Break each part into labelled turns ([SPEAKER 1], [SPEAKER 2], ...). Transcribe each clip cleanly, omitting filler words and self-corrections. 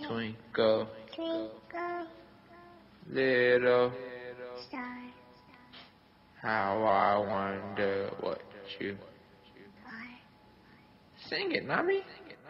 [SPEAKER 1] Twinkle,
[SPEAKER 2] twinkle,
[SPEAKER 1] little
[SPEAKER 2] star,
[SPEAKER 1] how I wonder what you
[SPEAKER 2] are.
[SPEAKER 1] sing it, Nami.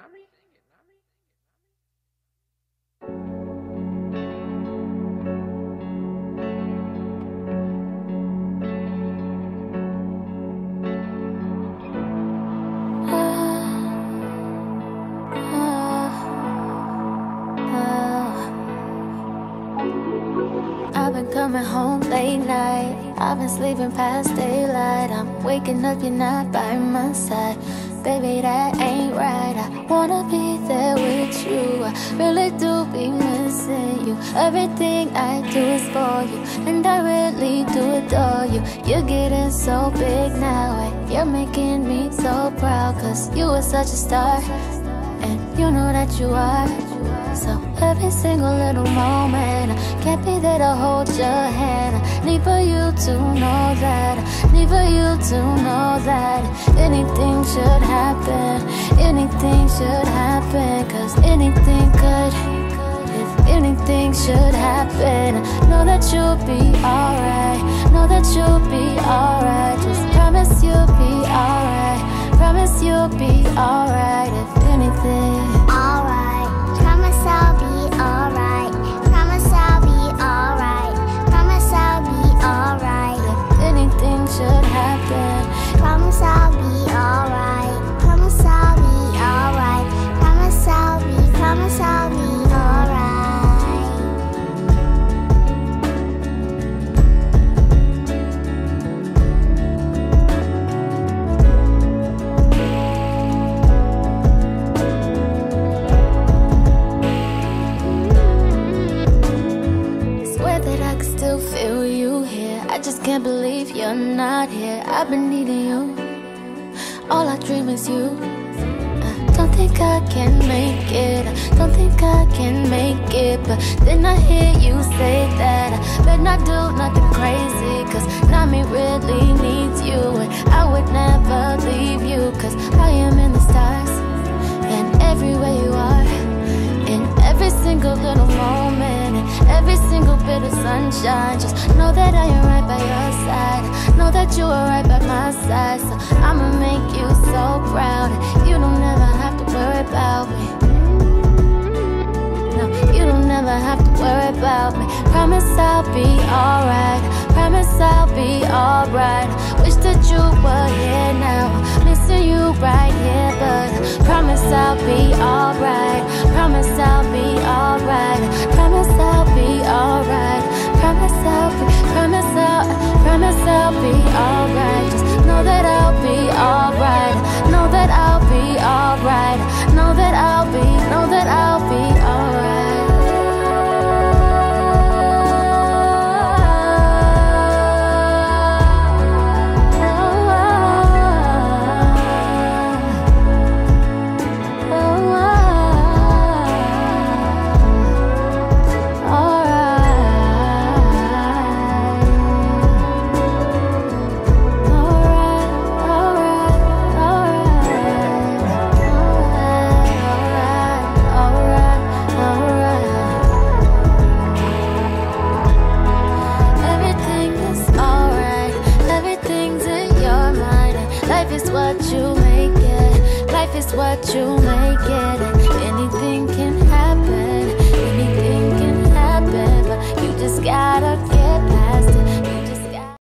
[SPEAKER 3] I've been coming home late night, I've been sleeping past daylight. I'm waking up, you're not by my side. Baby, that ain't right. I wanna be there with you, I really do be missing you. Everything I do is for you, and I really do adore you. You're getting so big now, and you're making me so proud. Cause you are such a star, and you know that you are. So every single little moment, I can't be there to hold your hand. I need for you to know that, I need for you to know that anything should happen, anything should happen. Cause anything could, if anything should happen. Know that you'll be alright, know that you'll be alright. Just promise you'll be alright, promise you'll be alright. If anything,
[SPEAKER 2] Alright, promise I'll be alright. Promise I'll be alright. Promise I'll be alright.
[SPEAKER 3] if anything should happen,
[SPEAKER 2] Promise I'll be alright. Promise I'll be alright. Promise I'll be alright.
[SPEAKER 3] swear that I can still feel you here. I just can't believe you're not here. I've been needing you, all I dream is you. I don't think I can make it, I don't think I can make it. But then I hear you say that I better not do nothing crazy. Cause Nami really needs you, and I would never leave you. Cause I am in the stars, and everywhere you are, in every single little moment, in every single bit of sunshine. Just know that I am right by your side, know that you are right by my side. So I'ma make you so proud, and you don't ever have to worry about me. No, you don't ever have to worry about me. Promise I'll be alright, promise I'll be alright. Wish that you were here now, missing you right here. But I promise I'll be alright, promise I'll be alright. Promise I'll be alright, promise I'll be alright. Just know that I'll be alright, know that I'll be alright, know that I'll be alright. Life is what you make it, life is what you make it.